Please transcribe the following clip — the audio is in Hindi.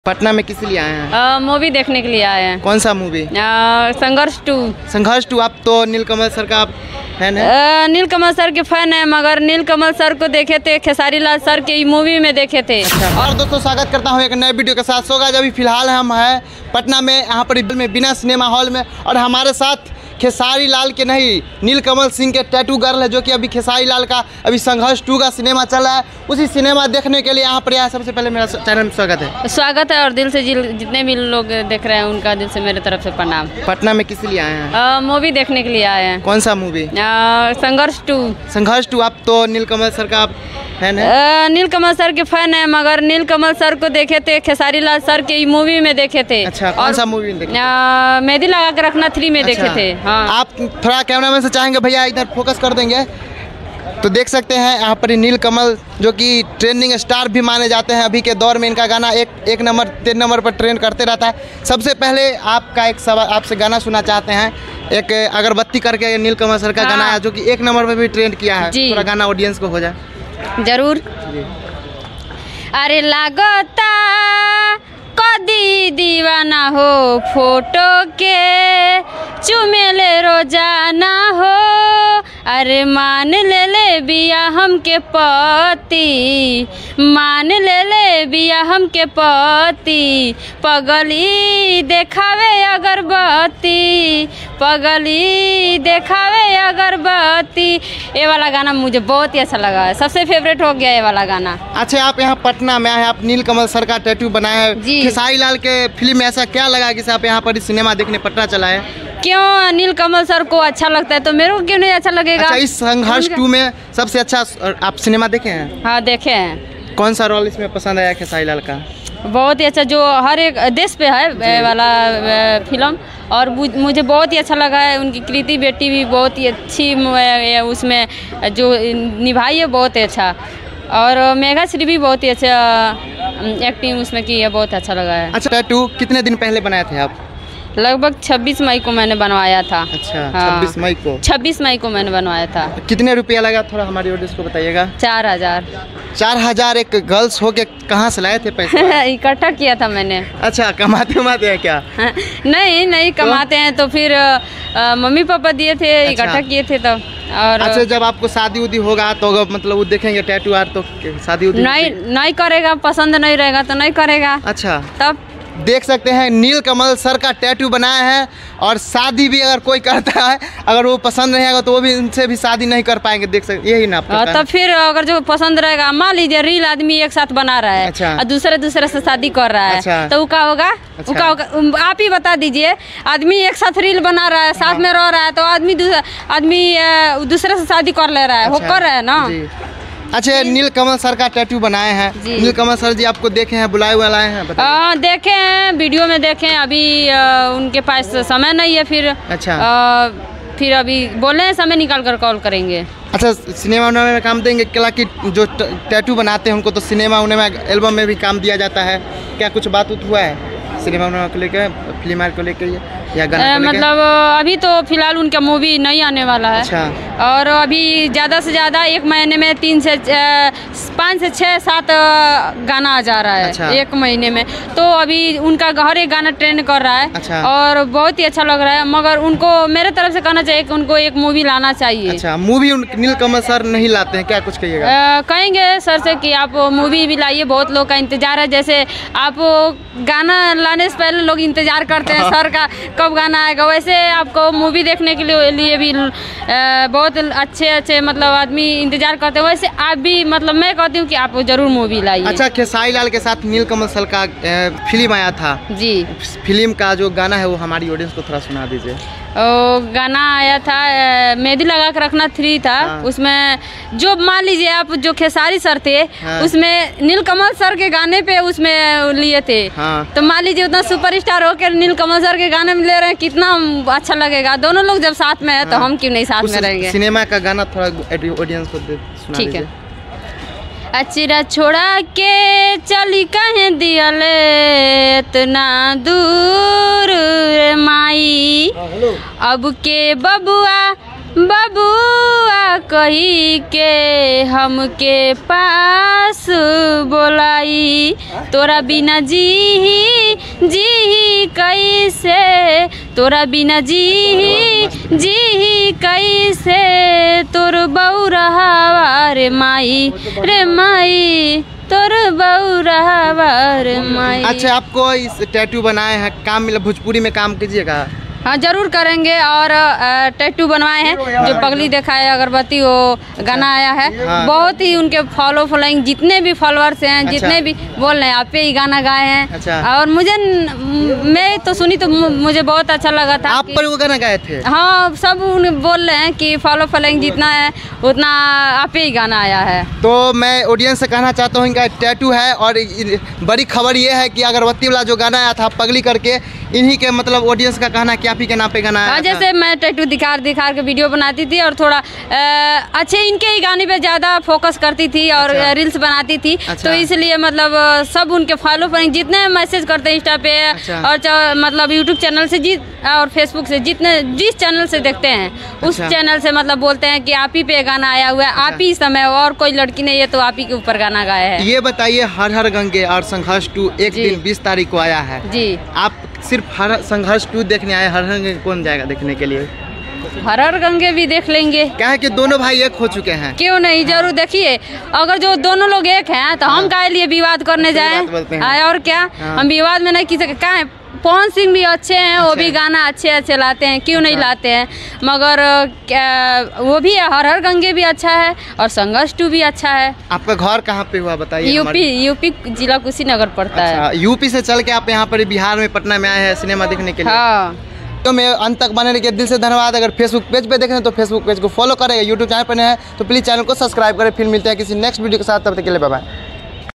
पटना में किस लिए आए हैं? मूवी देखने के लिए आए हैं। कौन सा मूवी? संघर्ष 2। संघर्ष 2। आप तो नीलकमल सर का फैन है? नीलकमल सर के फैन है, मगर नीलकमल सर को देखे थे खेसारी लाल सर की मूवी में देखे थे। और दोस्तों स्वागत करता हूँ एक नए वीडियो के साथ। सोगा अभी फिलहाल हम हैं पटना में, यहाँ पर में बिना सिनेमा हॉल में, और हमारे साथ खेसारी लाल के नहीं नीलकमल सिंह के टैटू गर्ल है, जो कि अभी खेसारी लाल का अभी संघर्ष 2 का सिनेमा चल रहा है। उसी सिनेमा देखने के लिए यहाँ पर आया। सबसे पहले मेरा चैनल में स्वागत है और दिल से जितने भी लोग देख रहे हैं उनका दिल से मेरे तरफ से प्रणाम। पटना में किस लिए आए हैं? मूवी देखने के लिए आए हैं। कौन सा मूवी? संघर्ष 2। संघर्ष 2। आप तो नीलकमल सर का फैन है? नीलकमल सर के फैन है, मगर नीलकमल सर को देखे थे खेसारी लाल सर की मूवी में देखे थे। अच्छा, कौन सा मूवी देखे? मेहंदी लगा के रखना 3 में देखे थे। हाँ। आप थोड़ा कैमरामैन से चाहेंगे भैया इधर फोकस कर देंगे तो देख सकते हैं यहाँ पर नीलकमल, जो कि ट्रेंडिंग स्टार भी माने जाते हैं। अभी के दौर में इनका गाना एक नंबर 3 नंबर पर ट्रेंड करते रहता है। सबसे पहले आपका एक सवाल, आपसे गाना सुनना चाहते हैं। एक अगरबत्ती करके नीलकमल सर का गाना है, जो कि 1 नंबर पर भी ट्रेंड किया है। पूरा गाना ऑडियंस को हो जाए। जरूर। अरे लागता कदी दीवाना हो, फोटो के चुमेले रोजाना हो। अरे मान ले बिया हमके पति, मान ले बिया हमके पति। पगली देखावे अगरबत्ती, पगली देखावे अगरबत्ती। ये वाला गाना मुझे बहुत ही अच्छा लगा है, सबसे फेवरेट हो गया ये वाला गाना। अच्छा, आप यहाँ पटना में आए, आप नीलकमल सर का टैटू बनाया है। खेसारी लाल के फिल्म में ऐसा क्या लगा कि आप यहाँ पर सिनेमा देखने पटना चला है? क्यों नीलकमल सर को अच्छा लगता है तो मेरे को क्यों नहीं अच्छा लगेगा? अच्छा, इस संघर्ष 2 में सबसे अच्छा आप सिनेमा देखे हैं? हाँ, देखे हैं। कौन सा रोल इसमें पसंद आया खेसारी लाल का? बहुत ही अच्छा, जो हर एक देश पे है वाला फिल्म, और मुझे बहुत ही अच्छा लगा है। उनकी कृति बेटी भी बहुत ही अच्छी उसमें जो निभाई है, बहुत ही अच्छा। और मेघा श्री भी बहुत ही अच्छा एक्टिंग उसमें की है, बहुत अच्छा लगा है। अच्छा, टैटू कितने दिन पहले बनाए थे आप? लगभग 26 मई को मैंने बनवाया था। अच्छा, हाँ। 26 मई को मैंने बनवाया था। कितने रुपया लगा, थोड़ा हमारी ऑडियंस को बताइएगा। 4000। 4000 एक गर्ल्स हो के कहाँ से लाए थे पैसे? इकट्ठा किया था मैंने। अच्छा, कमाते हैं क्या? नहीं कमाते हैं तो फिर मम्मी पापा दिए थे। अच्छा। इकट्ठा किए थे तब। और अच्छा, जब आपको शादी उदी होगा तो मतलब वो देखेंगे टैटू आर, तो शादी उदी नहीं करेगा, पसंद नहीं रहेगा तो नहीं करेगा। अच्छा, तब देख सकते हैं नीलकमल सर का टैटू बनाया है। और शादी भी अगर कोई करता है, अगर वो पसंद नहीं आएगा तो वो भी उनसे भी शादी नहीं कर पाएंगे। देख सकते, यही ना तब फिर अगर जो पसंद रहेगा, मान लीजिए रील आदमी एक साथ बना रहा है। अच्छा। और दूसरे से शादी कर रहा है। अच्छा। तो वो क्या होगा? अच्छा। क्या होगा आप ही बता दीजिए। आदमी एक साथ रील बना रहा है, साथ में रह रहा है, तो आदमी दूसरे से शादी कर ले रहा है। वो कर रहा है ना। अच्छा, नीलकमल सर का टैटू बनाए हैं। नीलकमल सर जी आपको देखे हैं, बुलाए हुए लाए हैं? देखे हैं, वीडियो में देखे हैं। अभी उनके पास समय नहीं है, फिर अच्छा फिर अभी बोले हैं समय निकाल कर कॉल करेंगे। अच्छा, सिनेमा में काम देंगे? क्या कि जो टैटू बनाते हैं उनको तो सिनेमा में एल्बम में भी काम दिया जाता है। क्या कुछ बात हुआ है सिनेमा को लेकर, फिल्म को लेकर या गाना को लेकर? मतलब अभी तो फिलहाल उनका मूवी नहीं आने वाला है। अच्छा। और अभी ज़्यादा से ज़्यादा 1 महीने में 5 से 6 7 गाना आ जा रहा है। अच्छा। 1 महीने में तो अभी उनका हर एक गाना ट्रेंड कर रहा है। अच्छा। और बहुत ही अच्छा लग रहा है, मगर उनको मेरे तरफ से कहना चाहिए कि उनको एक मूवी लाना चाहिए। अच्छा, मूवी नीलकमल सर नहीं लाते हैं क्या? कुछ कहिएगा। कहेंगे सर से कि आप मूवी भी लाइए, बहुत लोग का इंतजार है। जैसे आप गाना लाने से पहले लोग इंतजार करते हैं सर का कब गाना आएगा, वैसे आपको मूवी देखने के लिए भी बहुत अच्छे मतलब आदमी इंतजार करते हैं। वैसे आप भी, मतलब मैं कहती हूँ कि आप जरूर मूवी लाइए। अच्छा, खेसारी लाल के साथ नीलकमल सर का फिल्म आया था जी, फिल्म का जो गाना है वो हमारी ऑडियंस को थोड़ा सुना दीजिए। गाना आया था मेहंदी लगा के रखना 3 था। हाँ। उसमें जो मान लीजिए आप जो खेसारी सर थे। हाँ। उसमें नीलकमल सर के गाने पे उसमें लिए थे। हाँ। तो मान लीजिए उतना सुपरस्टार होकर नीलकमल सर के गाने में ले रहे हैं, कितना अच्छा लगेगा। दोनों लोग जब साथ में है तो हम क्यों नहीं साथ में रहेंगे। सिनेमा का गाना थोड़ा ऑडियंस को सुना दीजिए। ठीक है। अचिरा छोड़ा के चली कहें दियले इतना दूर माई, अब के बबुआ बबुआ कही के हमके पास बोलाई, तोरा बिना जी कैसे, तोरा बिना जी कैसे, तोर बऊ रहावा रे माई, तोर बऊ रहावा रे माई। अच्छा, आपको इस टैटू बनाए हैं, काम मिला, भोजपुरी में काम कीजिएगा? हाँ जरूर करेंगे। और टैटू बनवाए हैं, जो पगली देखा है अगरबत्ती, वो गाना आया है। हाँ। बहुत ही उनके फॉलोइंग, जितने भी फॉलोअर्स हैं, अच्छा। जितने भी बोल रहे हैं आप पे ही गाना गाए हैं। अच्छा। और मैं तो सुनी तो मुझे बहुत अच्छा लगा था। आप पर वो गाना गाए थे? हाँ, सब बोल रहे हैं कि फॉलोइंग जितना है उतना आप पे ही गाना आया है। तो मैं ऑडियंस से कहना चाहता हूँ, इनका टैटू है और बड़ी खबर ये है कि अगरबत्ती वाला जो गाना आया था पगली करके, इन्हीं के मतलब ऑडियंस का कहना कि आप ही के नाम पे गाना आया था। जैसे मैं टैटू दिखा के वीडियो बनाती थी और थोड़ा अच्छे इनके ही गाने पे ज़्यादा फोकस करती थी और अच्छा। रील्स बनाती थी। अच्छा। तो इसलिए मतलब सब उनके फॉलोइंग जितने मैसेज करते हैं इंस्टा पे। अच्छा। और मतलब यूट्यूब चैनल से और फेसबुक से जिस चैनल से देखते हैं उस अच्छा। चैनल से मतलब बोलते हैं कि आप ही पे गाना आया हुआ है। आप ही समय और कोई लड़की नहीं है तो आप ही के ऊपर गाना गाया है। ये बताइए, हर हर गंगे और संघर्ष 2 एक जी। दिन 20 तारीख को आया है जी। आप सिर्फ हर संघर्ष 2 देखने आए, हर हर गंगे कौन जाएगा देखने के लिए? हर गंगे भी देख लेंगे। क्या है कि दोनों भाई एक हो चुके हैं। क्यों नहीं, जरूर देखिए। अगर जो दोनों लोग एक हैं तो हम काहे लिए विवाद करने सही जाएं? बात बोलते हैं। और क्या, हाँ। हम विवाद में नहीं किसी का है। पवन सिंह भी अच्छे हैं, वो अच्छा। भी गाना अच्छे लाते हैं, क्यों नहीं अच्छा। लाते हैं। मगर क्या वो भी हर गंगे भी अच्छा है और संघर्ष 2 भी अच्छा है। आपका घर कहाँ पे हुआ बताइए? यूपी जिला कुशीनगर पड़ता है। अच्छा, यूपी से चल के आप यहाँ पर बिहार में पटना में आए हैं सिनेमा देखने के लिए? हाँ। तो मैं अंत तक बने रहिए, दिल से धन्यवाद। अगर फेसबुक पेज पे देख रहे हैं तो फेसबुक पेज को फॉलो करें, यूट्यूब चैनल पर नए हैं तो प्लीज़ चैनल को सब्सक्राइब करें। फिर मिलते हैं किसी नेक्स्ट वीडियो के साथ, तब तक के लिए बाय बाय।